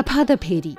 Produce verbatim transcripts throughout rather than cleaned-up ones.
പ്രഭാതഭേരി.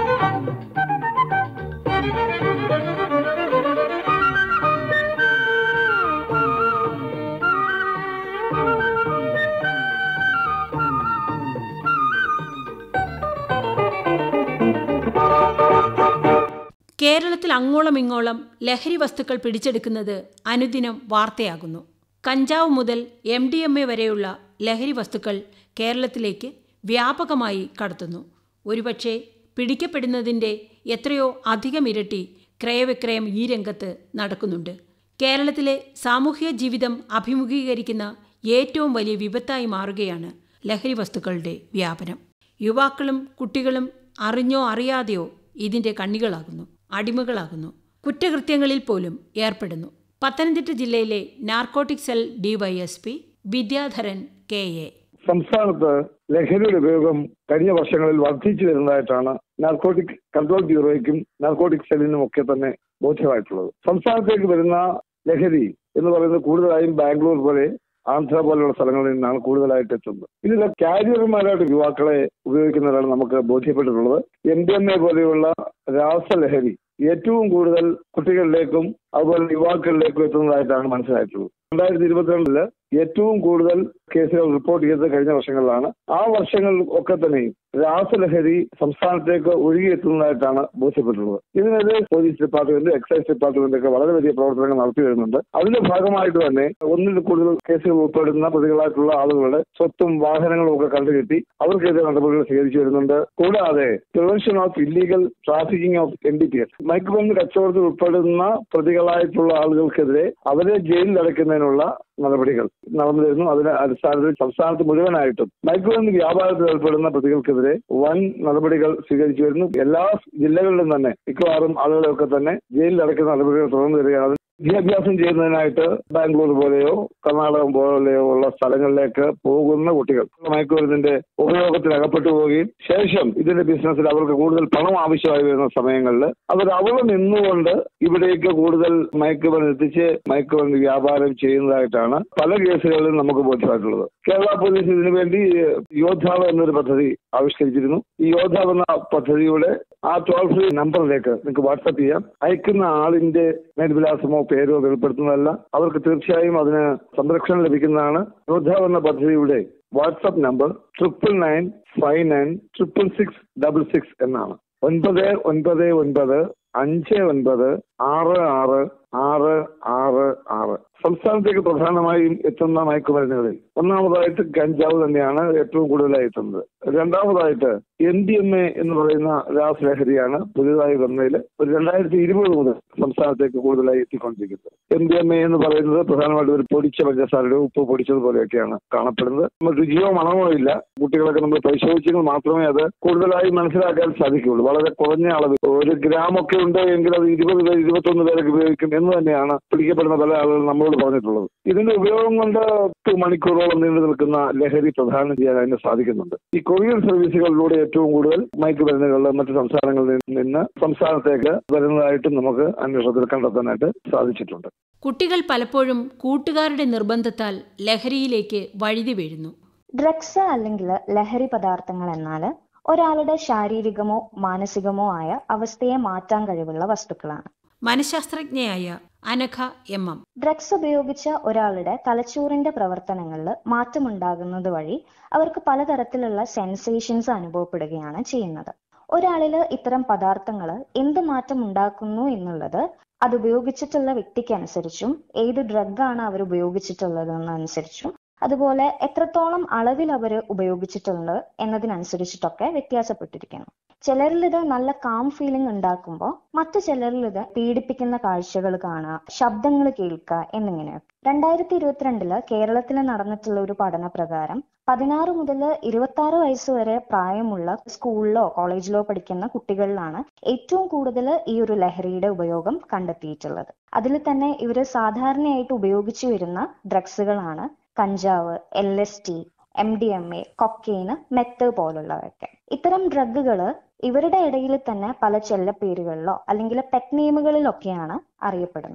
കേരളത്തിൽ അങ്ങോളം ഇങ്ങോളം ലഹരി വസ്തുക്കൾ പിടിച്ചെടുക്കുന്നത് അനുദിനം വാർത്തയാകുന്നു. കഞ്ചാവ് മുതൽ എം ഡി എം എ വരെയുള്ള ലഹരി വസ്തുക്കൾ കേരളത്തിലേക്ക് വ്യാപകമായി കടത്തുന്നു. ഒരുപക്ഷെ പിടിക്കപ്പെടുന്നതിൻ്റെ എത്രയോ അധികം ഇരട്ടി ക്രയവിക്രയം ഈ രംഗത്ത് നടക്കുന്നുണ്ട്. കേരളത്തിലെ സാമൂഹിക ജീവിതം അഭിമുഖീകരിക്കുന്ന ഏറ്റവും വലിയ വിപത്തായി മാറുകയാണ് ലഹരി വസ്തുക്കളുടെ വ്യാപനം. യുവാക്കളും കുട്ടികളും അറിഞ്ഞോ അറിയാതെയോ ഇതിൻ്റെ കണ്ണികളാകുന്നു, അടിമകളാകുന്നു, കുറ്റകൃത്യങ്ങളിൽ പോലും ഏർപ്പെടുന്നു. പത്തനംതിട്ട ജില്ലയിലെ narcotic cell DYSP Vidyadharan K A. സംസ്ഥാനത്ത് ലഹരിയുടെ ഉപയോഗം കഴിഞ്ഞ വർഷങ്ങളിൽ വർദ്ധിച്ചു വരുന്നതായിട്ടാണ് നാർക്കോട്ടിക് കൺട്രോൾ ബ്യൂറോയ്ക്കും നാർക്കോട്ടിക് സെല്ലിനും ഒക്കെ തന്നെ ബോധ്യമായിട്ടുള്ളത്. സംസ്ഥാനത്തേക്ക് വരുന്ന ലഹരി എന്ന് പറയുന്നത് കൂടുതലായും ബാംഗ്ലൂർ പോലെ ആന്ധ്ര പോലുള്ള സ്ഥലങ്ങളിൽ നിന്നാണ് കൂടുതലായിട്ട് എത്തുന്നത്. ഇതിലെ കാരിയർമാരായിട്ട് യുവാക്കളെ ഉപയോഗിക്കുന്നവരാണ് നമുക്ക് ബോധ്യപ്പെട്ടിട്ടുള്ളത്. എം ഡി എം എ പോലെയുള്ള രാസലഹരി ഏറ്റവും കൂടുതൽ കുട്ടികളിലേക്കും അതുപോലെ യുവാക്കളിലേക്കും എത്തുന്നതായിട്ടാണ് മനസ്സിലായിട്ടുള്ളത്. രണ്ടായിരത്തി ഇരുപത്തിരണ്ടില് ഏറ്റവും കൂടുതൽ കേസുകൾ റിപ്പോർട്ട് ചെയ്തത് കഴിഞ്ഞ വർഷങ്ങളിലാണ്. ആ വർഷങ്ങളിൽ ഒക്കെ തന്നെ രാസലഹരി സംസ്ഥാനത്തേക്ക് ഒഴുകിയെത്തുന്നതായിട്ടാണ് ബോധ്യപ്പെട്ടുള്ളത്. ഇതിനെതിരെ പോലീസ് ഡിപ്പാർട്ട്മെന്റ്, എക്സൈസ് ഡിപ്പാർട്ട്മെന്റ് ഒക്കെ വളരെ വലിയ പ്രവർത്തനങ്ങൾ നടത്തി വരുന്നുണ്ട്. അതിന്റെ ഭാഗമായിട്ട് തന്നെ ഒന്നിൽ കൂടുതൽ കേസുകൾ ഉൾപ്പെടുന്ന പ്രതികളായിട്ടുള്ള ആളുകളുടെ സ്വത്തും വാഹനങ്ങളും ഒക്കെ കണ്ടുകെട്ടി അവർക്കെതിരെ നടപടികൾ സ്വീകരിച്ചു വരുന്നുണ്ട്. കൂടാതെ prevention of illegal trafficking of N D P S മയക്കുമരുന്ന് കച്ചവടത്തിൽ ഉൾപ്പെടുന്ന പ്രതികളായിട്ടുള്ള ആളുകൾക്കെതിരെ അവരെ ജയിലിൽ അടയ്ക്കുന്നതിനുള്ള നടപടികൾ നടന്നു വരുന്നു. അതിന്റെ അടിസ്ഥാനത്തിൽ സംസ്ഥാനത്ത് മുഴുവനായിട്ടും മയക്കുമരുന്ന് വ്യാപാരത്തിൽ ഏർപ്പെടുന്ന പ്രതികൾക്കെതിരെ വൻ നടപടികൾ സ്വീകരിച്ചു വരുന്നു. എല്ലാ ജില്ലകളിലും തന്നെ മിക്കവാറും ആളുകളെയൊക്കെ തന്നെ ജയിലിൽ അടയ്ക്കുന്ന നടപടികൾ തുടർന്നു വരികയാണ്. വിദ്യാഭ്യാസം ചെയ്യുന്നതിനായിട്ട് ബാംഗ്ലൂർ പോലെയോ കർണാടകം പോലെയോ ഉള്ള സ്ഥലങ്ങളിലേക്ക് പോകുന്ന കുട്ടികൾ മയക്കുമരുന്നിന്റെ ഉപയോഗത്തിൽ അകപ്പെട്ടു പോവുകയും ശേഷം ഇതിന്റെ ബിസിനസ്സിൽ അവർക്ക് കൂടുതൽ പണം ആവശ്യമായി വരുന്ന സമയങ്ങളിൽ അവർ അവിടെ നിന്നുകൊണ്ട് ഇവിടേക്ക് കൂടുതൽ മയക്കുമരുന്ന് എത്തിച്ച് മയക്കുമരുന്ന് വ്യാപാരം ചെയ്യുന്നതായിട്ടാണ് പല കേസുകളിലും നമുക്ക് ബോധ്യമായിട്ടുള്ളത്. കേരള പോലീസ് ഇതിനു വേണ്ടി യോദ്ധാവ് എന്നൊരു പദ്ധതി ആവിഷ്കരിച്ചിരുന്നു. ഈ യോദ്ധാവ് എന്ന പദ്ധതിയുടെ ആ ടോൾ ഫ്രീ നമ്പറിലേക്ക് നിങ്ങൾക്ക് വാട്സ്ആപ്പ് ചെയ്യാം. അയക്കുന്ന ആളിന്റെ മേൽവിലാസമോ പേരോ വെളിപ്പെടുത്തുന്നതല്ല. അവർക്ക് തീർച്ചയായും അതിന് സംരക്ഷണം ലഭിക്കുന്നതാണ്. യോദ്ധാവ് എന്ന പദ്ധതിയുടെ WhatsApp number triple nine five nine triple six double six എന്നാണ്. ഒൻപത് ഒൻപത് ഒൻപത് അഞ്ച് ഒൻപത് ആറ് ആറ് ആറ് ആറ് ആറ്. സംസ്ഥാനത്തേക്ക് പ്രധാനമായും എത്തുന്ന മയക്കുമരുന്നുകളിൽ ഒന്നാമതായിട്ട് കഞ്ചാവ് തന്നെയാണ് ഏറ്റവും കൂടുതലായി എത്തുന്നത്. രണ്ടാമതായിട്ട് എം ഡി എം എ എന്ന് പറയുന്ന രാസലഹരിയാണ് പുതിയതായി വന്നതിൽ ഒരു രണ്ടായിരത്തി ഇരുപത് മുതൽ സംസ്ഥാനത്തേക്ക് കൂടുതലായി എത്തിക്കൊണ്ടിരിക്കുന്നത്. എം ഡി എം എ എന്ന് പറയുന്നത് പ്രധാനമായിട്ടും ഒരു പൊടിച്ച പഞ്ചസാരയുടെ ഉപ്പ് പൊടിച്ചതുപോലെയൊക്കെയാണ് കാണപ്പെടുന്നത്. നമ്മൾ രുചിയോ മണമോ ഇല്ല. കുട്ടികളൊക്കെ നമ്മൾ പരിശോധിച്ചെങ്കിൽ മാത്രമേ അത് കൂടുതലായി മനസ്സിലാക്കാൻ സാധിക്കുകയുള്ളൂ. വളരെ കുറഞ്ഞ അളവ് ഒരു ഗ്രാമൊക്കെ ഉണ്ട് എങ്കിൽ അത് ഇരുപത് പേര് ഇരുപത്തൊന്ന് പേരൊക്കെ ഉപയോഗിക്കും എന്ന് തന്നെയാണ് പിടിക്കപ്പെടുന്ന പല ആളുകളും നമ്മളോട് പറഞ്ഞിട്ടുള്ളത്. ഇതിന്റെ ഉപയോഗം കൊണ്ട് പത്ത് മണിക്കൂറോളം നീണ്ടു നിൽക്കുന്ന ലഹരി പ്രദാനം ചെയ്യാൻ അതിന് സാധിക്കുന്നുണ്ട്. ഈ കൊറിയർ സർവീസുകളിലൂടെ ഏറ്റവും കൂടുതൽ മയക്കുമരുന്നുകൾ മറ്റ് സംസ്ഥാനങ്ങളിൽ നിന്ന് സംസ്ഥാനത്തേക്ക് വരുന്നതായിട്ടും നമുക്ക് അന്വേഷണത്തിൽ കണ്ടെത്താനായിട്ട് സാധിച്ചിട്ടുണ്ട്. കുട്ടികൾ പലപ്പോഴും കൂട്ടുകാരുടെ നിർബന്ധത്താൽ ലഹരിയിലേക്ക് വഴുതി വീഴുന്നു. ഡ്രഗ്സ് അല്ലെങ്കിൽ ലഹരി പദാർത്ഥങ്ങൾ എന്നാൽ ഒരാളുടെ ശാരീരികമോ മാനസികമോ ആയ അവസ്ഥയെ മാറ്റാൻ കഴിവുള്ള വസ്തുക്കളാണ്. മനഃശാസ്ത്രജ്ഞയായ അനഘ എം എം. ഡ്രഗ്സ് ഉപയോഗിച്ച ഒരാളുടെ തലച്ചോറിന്റെ പ്രവർത്തനങ്ങളിൽ മാറ്റമുണ്ടാകുന്നത് വഴി അവർക്ക് പലതരത്തിലുള്ള സെൻസേഷൻസ് അനുഭവപ്പെടുകയാണ് ചെയ്യുന്നത്. ഒരാളിൽ ഇത്തരം പദാർത്ഥങ്ങൾ എന്ത് മാറ്റം ഉണ്ടാക്കുന്നു എന്നുള്ളത് അത് ഉപയോഗിച്ചിട്ടുള്ള വ്യക്തിക്ക് അനുസരിച്ചും ഏത് ഡ്രഗാണ് അവർ ഉപയോഗിച്ചിട്ടുള്ളതെന്നനുസരിച്ചും അതുപോലെ എത്രത്തോളം അളവിൽ അവർ ഉപയോഗിച്ചിട്ടുണ്ട് എന്നതിനനുസരിച്ചിട്ടൊക്കെ വ്യത്യാസപ്പെട്ടിരിക്കുന്നു. ചിലരിൽ ഇത് നല്ല കാം ഫീലിംഗ് ഉണ്ടാക്കുമ്പോൾ മറ്റു ചിലരിൽ ഇത് പീഡിപ്പിക്കുന്ന കാഴ്ചകൾ കാണുക, ശബ്ദങ്ങൾ കേൾക്കുക എന്നിങ്ങനെയൊക്കെ. രണ്ടായിരത്തി ഇരുപത്തിരണ്ടില് കേരളത്തിൽ നടന്നിട്ടുള്ള ഒരു പഠന പ്രകാരം പതിനാറ് മുതൽ ഇരുപത്തി ആറ് വയസ്സ് വരെ പ്രായമുള്ള സ്കൂളിലോ കോളേജിലോ പഠിക്കുന്ന കുട്ടികളിലാണ് ഏറ്റവും കൂടുതൽ ഈ ഒരു ലഹരിയുടെ ഉപയോഗം കണ്ടെത്തിയിട്ടുള്ളത്. അതിൽ തന്നെ ഇവര് സാധാരണയായിട്ട് ഉപയോഗിച്ചു വരുന്ന ഡ്രഗ്സുകളാണ് കഞ്ചാവ്, L S T, M D M A, cocaine, meth പോലുള്ളവയൊക്കെ. ഇത്തരം ഡ്രഗുകൾ ഇവരുടെ ഇടയിൽ തന്നെ പല ചെല്ലപ്പേരുകളിലോ അല്ലെങ്കിൽ പെറ്റ് നെയിമുകളിലൊക്കെയാണ് അറിയപ്പെടുന്നത്.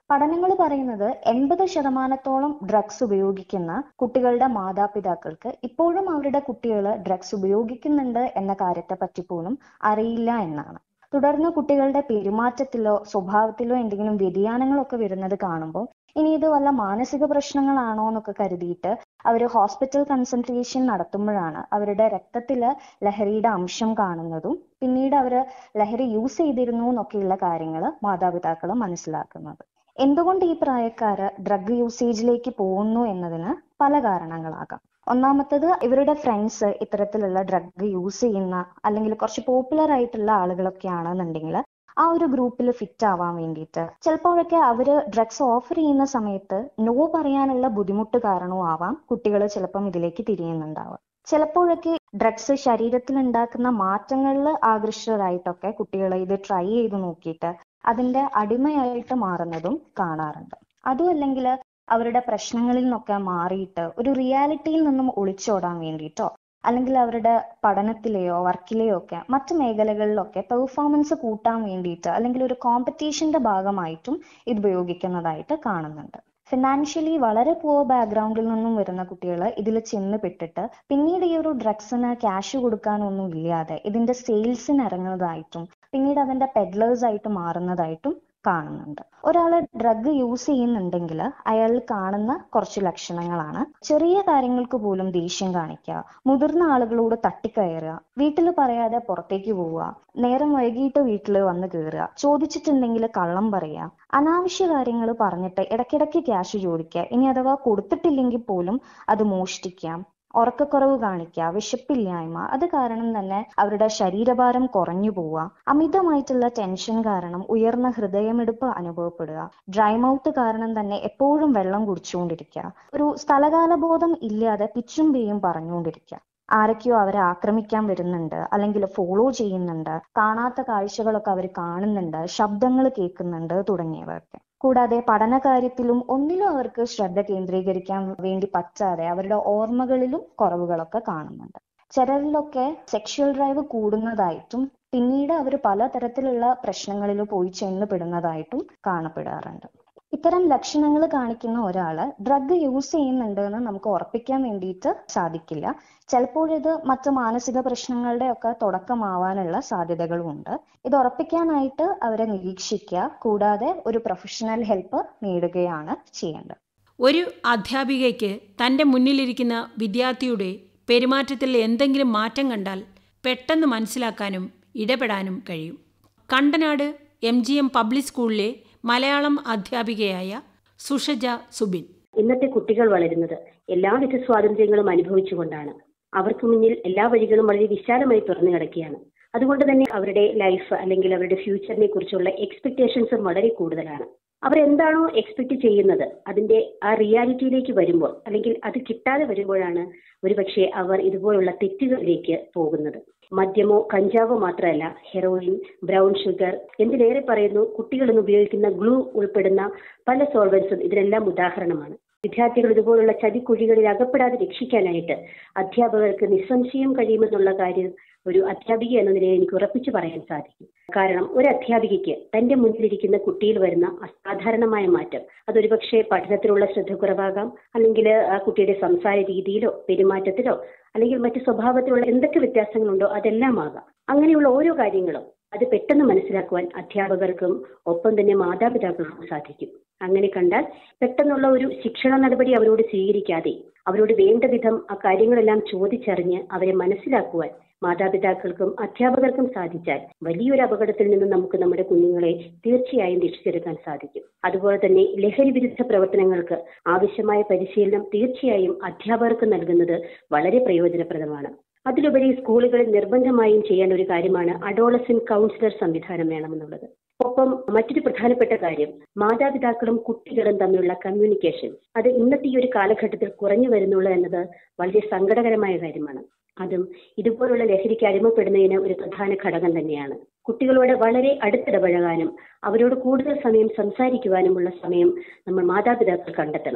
പഠനങ്ങൾ പറയുന്നത് എൺപത് ശതമാനത്തോളം ഡ്രഗ്സ് ഉപയോഗിക്കുന്ന കുട്ടികളുടെ മാതാപിതാക്കൾക്ക് ഇപ്പോഴും അവരുടെ കുട്ടികൾ ഡ്രഗ്സ് ഉപയോഗിക്കുന്നുണ്ട് എന്ന കാര്യത്തെ പറ്റി പോലും അറിയില്ല എന്നാണ്. തുടർന്ന് കുട്ടികളുടെ പെരുമാറ്റത്തിലോ സ്വഭാവത്തിലോ എന്തെങ്കിലും വ്യതിയാനങ്ങളൊക്കെ വരുന്നത് കാണുമ്പോൾ ഇനി ഇത് വല്ല മാനസിക പ്രശ്നങ്ങളാണോ എന്നൊക്കെ കരുതിയിട്ട് അവർ ഹോസ്പിറ്റൽ കൺസൾട്ടേഷൻ നടത്തുമ്പോഴാണ് അവരുടെ രക്തത്തില് ലഹരിയുടെ അംശം കാണുന്നതും പിന്നീട് അവര് ലഹരി യൂസ് ചെയ്തിരുന്നു എന്നൊക്കെയുള്ള കാര്യങ്ങൾ മാതാപിതാക്കൾ മനസ്സിലാക്കുന്നത്. എന്തുകൊണ്ട് ഈ പ്രായക്കാര് ഡ്രഗ് യൂസേജിലേക്ക് പോകുന്നു എന്നതിന് പല കാരണങ്ങളാകാം. ഒന്നാമത്തത്, ഇവരുടെ ഫ്രണ്ട്സ് ഇത്തരത്തിലുള്ള ഡ്രഗ് യൂസ് ചെയ്യുന്ന അല്ലെങ്കിൽ കുറച്ച് പോപ്പുലർ ആയിട്ടുള്ള ആളുകളൊക്കെ ആണെന്നുണ്ടെങ്കിൽ ആ ഒരു ഗ്രൂപ്പിൽ ഫിറ്റ് ആവാൻ വേണ്ടിയിട്ട് ചിലപ്പോഴൊക്കെ അവര് ഡ്രഗ്സ് ഓഫർ ചെയ്യുന്ന സമയത്ത് നോ പറയാനുള്ള ബുദ്ധിമുട്ട് കാരണവും ആവാം കുട്ടികൾ ചിലപ്പം ഇതിലേക്ക് തിരിയുന്നുണ്ടാവുക. ചിലപ്പോഴൊക്കെ ഡ്രഗ്സ് ശരീരത്തിൽ ഉണ്ടാക്കുന്ന മാറ്റങ്ങളിൽ ആകൃഷ്ടരായിട്ടൊക്കെ കുട്ടികൾ ഇത് ട്രൈ ചെയ്ത് നോക്കിയിട്ട് അതിന്റെ അടിമയായിട്ട് മാറുന്നതും കാണാറുണ്ട്. അതും അല്ലെങ്കിൽ അവരുടെ പ്രശ്നങ്ങളിൽ നിന്നൊക്കെ മാറിയിട്ട് ഒരു റിയാലിറ്റിയിൽ നിന്നും ഒളിച്ചോടാൻ വേണ്ടിയിട്ടോ അല്ലെങ്കിൽ അവരുടെ പഠനത്തിലെയോ വർക്കിലെയോ ഒക്കെ മറ്റു മേഖലകളിലൊക്കെ പെർഫോമൻസ് കൂട്ടാൻ വേണ്ടിയിട്ട് അല്ലെങ്കിൽ ഒരു കോമ്പറ്റീഷന്റെ ഭാഗമായിട്ടും ഇത് ഉപയോഗിക്കുന്നതായിട്ട് കാണുന്നുണ്ട്. ഫിനാൻഷ്യലി വളരെ പുവർ ബാക്ക്ഗ്രൗണ്ടിൽ നിന്നും വരുന്ന കുട്ടികൾ ഇതിൽ ചെന്ന് പെട്ടിട്ട് പിന്നീട് ഈ ഒരു ഡ്രഗ്സിന് ക്യാഷ് കൊടുക്കാനൊന്നും ഇല്ലാതെ ഇതിന്റെ സെയിൽസിന് ഇറങ്ങുന്നതായിട്ടും പിന്നീട് അതിന്റെ പെഡ്ലേഴ്സ് ആയിട്ട് മാറുന്നതായിട്ടും കാണുന്നുണ്ട്. ഒരാള് ഡ്രഗ് യൂസ് ചെയ്യുന്നുണ്ടെങ്കിൽ അയാൾ കാണുന്ന കുറച്ച് ലക്ഷണങ്ങളാണ്: ചെറിയ കാര്യങ്ങൾക്ക് പോലും ദേഷ്യം കാണിക്കുക, മുതിർന്ന ആളുകളോട് തട്ടിക്കയറുക, വീട്ടിൽ പറയാതെ പുറത്തേക്ക് പോവുക, നേരം വൈകിട്ട് വീട്ടിൽ വന്ന് കയറുക, ചോദിച്ചിട്ടുണ്ടെങ്കിൽ കള്ളം പറയുക, അനാവശ്യ കാര്യങ്ങൾ പറഞ്ഞിട്ട് ഇടയ്ക്കിടയ്ക്ക് ക്യാഷ് ചോദിക്കുക, ഇനി അഥവാ കൊടുത്തിട്ടില്ലെങ്കിൽ പോലും അത് മോഷ്ടിക്കാം, ഉറക്കക്കുറവ് കാണിക്കുക, വിശപ്പില്ലായ്മ, അത് കാരണം തന്നെ അവരുടെ ശരീരഭാരം കുറഞ്ഞു പോവുക, അമിതമായിട്ടുള്ള ടെൻഷൻ കാരണം ഉയർന്ന ഹൃദയമിടിപ്പ് അനുഭവപ്പെടുക, ഡ്രൈ മൗത്ത് കാരണം തന്നെ എപ്പോഴും വെള്ളം കുടിച്ചുകൊണ്ടിരിക്കുക, ഒരു സ്ഥലകാല ബോധം ഇല്ലാതെ പിച്ചും പേയും പറഞ്ഞുകൊണ്ടിരിക്കുക, ആരൊക്കെയോ അവരെ ആക്രമിക്കാൻ വരുന്നുണ്ട് അല്ലെങ്കിൽ ഫോളോ ചെയ്യുന്നുണ്ട്, കാണാത്ത കാഴ്ചകളൊക്കെ അവർ കാണുന്നുണ്ട്, ശബ്ദങ്ങൾ കേൾക്കുന്നുണ്ട് തുടങ്ങിയവയൊക്കെ. കൂടാതെ പഠനകാര്യത്തിലും ഒന്നിലും അവർക്ക് ശ്രദ്ധ കേന്ദ്രീകരിക്കാൻ വേണ്ടി പറ്റാതെ അവരുടെ ഓർമ്മകളിലും കുറവുകളൊക്കെ കാണുന്നുണ്ട്. ചിലരിലൊക്കെ സെക്ഷൽ ഡ്രൈവ് കൂടുന്നതായിട്ടും പിന്നീട് അവർ പലതരത്തിലുള്ള പ്രശ്നങ്ങളിൽ പോയി ചെന്നപ്പെടുന്നതായിട്ടും കാണപ്പെടാറുണ്ട്. ഇത്തരം ലക്ഷണങ്ങൾ കാണിക്കുന്ന ഒരാള് ഡ്രഗ് യൂസ് ചെയ്യുന്നുണ്ട് എന്ന് നമുക്ക് ഉറപ്പിക്കാൻ വേണ്ടിയിട്ട് സാധിക്കില്ല. ചിലപ്പോഴിത് മറ്റു മാനസിക പ്രശ്നങ്ങളുടെ ഒക്കെ തുടക്കമാവാനുള്ള സാധ്യതകളും ഉണ്ട്. ഇത് ഉറപ്പിക്കാനായിട്ട് അവരെ നിരീക്ഷിക്കുക, കൂടാതെ ഒരു പ്രൊഫഷണൽ ഹെൽപ്പ് നേടുകയാണ് ചെയ്യേണ്ടത്. ഒരു അധ്യാപികയ്ക്ക് തൻ്റെ മുന്നിലിരിക്കുന്ന വിദ്യാർത്ഥിയുടെ പെരുമാറ്റത്തിൽ എന്തെങ്കിലും മാറ്റം കണ്ടാൽ പെട്ടെന്ന് മനസ്സിലാക്കാനും ഇടപെടാനും കഴിയും. Kandanad M G M public സ്കൂളിലെ മലയാളം അധ്യാപികയായ സുഷജ സുബിൻ. ഇന്നത്തെ കുട്ടികൾ വളരുന്നത് എല്ലാവിധ സ്വാതന്ത്ര്യങ്ങളും അനുഭവിച്ചുകൊണ്ടാണ്. അവർക്ക് മുന്നിൽ എല്ലാ വഴികളും വളരെ വിശാലമായി തുറന്നു കിടക്കുകയാണ്. അതുകൊണ്ട് തന്നെ അവരുടെ ലൈഫ് അല്ലെങ്കിൽ അവരുടെ ഫ്യൂച്ചറിനെ കുറിച്ചുള്ള എക്സ്പെക്ടേഷൻസും വളരെ കൂടുതലാണ്. അവരെന്താണോ എക്സ്പെക്ട് ചെയ്യുന്നത് അതിന്റെ ആ റിയാലിറ്റിയിലേക്ക് വരുമ്പോൾ അല്ലെങ്കിൽ അത് കിട്ടാതെ വരുമ്പോഴാണ് ഒരുപക്ഷെ അവർ ഇതുപോലുള്ള തെറ്റുകളിലേക്ക് പോകുന്നത്. മദ്യമോ കഞ്ചാവോ മാത്രമല്ല, ഹെറോയിൻ, ബ്രൗൺ ഷുഗർ, എന്തിനേറെ പറയുന്നു കുട്ടികൾ ഇന്ന് ഉപയോഗിക്കുന്ന ഗ്ലൂ ഉൾപ്പെടുന്ന പല സോൾവൻസും ഇതിനെല്ലാം ഉദാഹരണമാണ്. വിദ്യാർത്ഥികൾ ഇതുപോലുള്ള ചതിക്കുഴികളിൽ അകപ്പെടാതെ രക്ഷിക്കാനായിട്ട് അധ്യാപകർക്ക് നിസ്സംശയം കഴിയുമെന്നുള്ള കാര്യം ഒരു അധ്യാപിക എന്ന നിലയിൽ എനിക്ക് ഉറപ്പിച്ചു പറയാൻ സാധിക്കും. കാരണം ഒരു അധ്യാപികയ്ക്ക് തന്റെ മുന്നിലിരിക്കുന്ന കുട്ടിയിൽ വരുന്ന അസാധാരണമായ മാറ്റം അതൊരുപക്ഷെ പഠനത്തിലുള്ള ശ്രദ്ധ കുറവാകാം, അല്ലെങ്കിൽ ആ കുട്ടിയുടെ സംസാര രീതിയിലോ പെരുമാറ്റത്തിലോ അല്ലെങ്കിൽ മറ്റു സ്വഭാവത്തിലുള്ള എന്തൊക്കെ വ്യത്യാസങ്ങളുണ്ടോ അതെല്ലാം ആകാം. അങ്ങനെയുള്ള ഓരോ കാര്യങ്ങളും അത് പെട്ടെന്ന് മനസ്സിലാക്കുവാൻ അധ്യാപകർക്കും ഒപ്പം തന്നെ മാതാപിതാക്കൾക്കും സാധിക്കും. അങ്ങനെ കണ്ടാൽ പെട്ടെന്നുള്ള ഒരു ശിക്ഷണ നടപടി അവരോട് സ്വീകരിക്കാതെ അവരോട് വേണ്ട വിധം ആ കാര്യങ്ങളെല്ലാം ചോദിച്ചറിഞ്ഞ് അവരെ മനസ്സിലാക്കുവാൻ മാതാപിതാക്കൾക്കും അധ്യാപകർക്കും സാധിച്ചാൽ വലിയൊരു അപകടത്തിൽ നിന്ന് നമുക്ക് നമ്മുടെ കുഞ്ഞുങ്ങളെ തീർച്ചയായും രക്ഷിച്ചെടുക്കാൻ സാധിക്കും. അതുപോലെ തന്നെ ലഹരി വിരുദ്ധ പ്രവർത്തനങ്ങൾക്ക് ആവശ്യമായ പരിശീലനം തീർച്ചയായും അധ്യാപകർക്ക് നൽകുന്നത് വളരെ പ്രയോജനപ്രദമാണ്. അതിലുപരി സ്കൂളുകളിൽ നിർബന്ധമായും ചെയ്യേണ്ട ഒരു കാര്യമാണ് അഡോളസെന്റ് കൗൺസിലർ സംവിധാനം വേണമെന്നുള്ളത്. ഒപ്പം മറ്റൊരു പ്രധാനപ്പെട്ട കാര്യം മാതാപിതാക്കളും കുട്ടികളും തമ്മിലുള്ള കമ്മ്യൂണിക്കേഷൻ. അത് ഇന്നത്തെ ഈ ഒരു കാലഘട്ടത്തിൽ കുറഞ്ഞു വരുന്നുള്ളൂ എന്നത് വളരെ സങ്കടകരമായ കാര്യമാണ്. അതും ഇതുപോലുള്ള ലഹരിക്ക് അടിമപ്പെടുന്നതിന് ഒരു പ്രധാന ഘടകം തന്നെയാണ്. കുട്ടികളോട് വളരെ അടുത്തിടപഴകാനും അവരോട് കൂടുതൽ സമയം സംസാരിക്കുവാനുമുള്ള സമയം നമ്മൾ മാതാപിതാക്കൾ കണ്ടെത്തണം.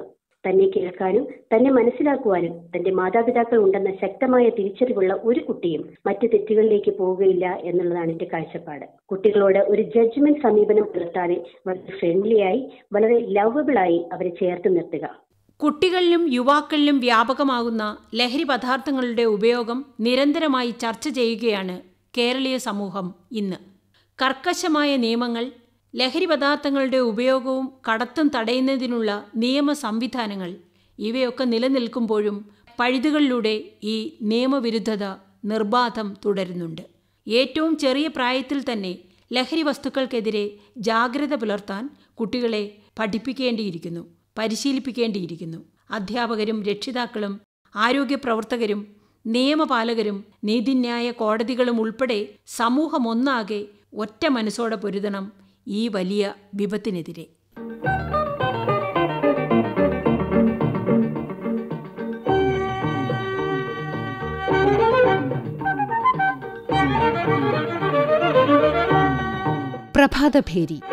തന്നെ കേൾക്കാനും തന്നെ മനസ്സിലാക്കുവാനും തന്റെ മാതാപിതാക്കൾ ഉണ്ടെന്ന ശക്തമായ തിരിച്ചറിവുള്ള ഒരു കുട്ടിയും മറ്റ് തെറ്റുകളിലേക്ക് പോവുകയില്ല എന്നുള്ളതാണ് എന്റെ കാഴ്ചപ്പാട്. കുട്ടികളോട് ഒരു ജഡ്ജ്മെന്റ് സമീപനം പുലർത്താതെ വളരെ ഫ്രണ്ട്ലിയായി, വളരെ ലവബിളായി അവരെ ചേർത്ത് നിർത്തുക. കുട്ടികളിലും യുവാക്കളിലും വ്യാപകമാകുന്ന ലഹരി പദാർത്ഥങ്ങളുടെ ഉപയോഗം നിരന്തരമായി ചർച്ച ചെയ്യുകയാണ് കേരളീയ സമൂഹം ഇന്ന്. കർക്കശമായ നിയമങ്ങൾ, ലഹരി പദാർത്ഥങ്ങളുടെ ഉപയോഗവും കടത്തും തടയുന്നതിനുള്ള നിയമ സംവിധാനങ്ങൾ ഇവയൊക്കെ നിലനിൽക്കുമ്പോഴും പഴുതുകളിലൂടെ ഈ നിയമവിരുദ്ധത നിർബാധം തുടരുന്നുണ്ട്. ഏറ്റവും ചെറിയ പ്രായത്തിൽ തന്നെ ലഹരി വസ്തുക്കൾക്കെതിരെ ജാഗ്രത പുലർത്താൻ കുട്ടികളെ പഠിപ്പിക്കേണ്ടിയിരിക്കുന്നു, പരിശീലിപ്പിക്കേണ്ടിയിരിക്കുന്നു. അധ്യാപകരും രക്ഷിതാക്കളും ആരോഗ്യ പ്രവർത്തകരും നിയമപാലകരും നീതിന്യായ കോടതികളും ഉൾപ്പെടെ സമൂഹമൊന്നാകെ ഒറ്റ മനസ്സോടെ പൊരുതണം ഈ വലിയ വിപത്തിനെതിരെ. പ്രഭാതഭേരി.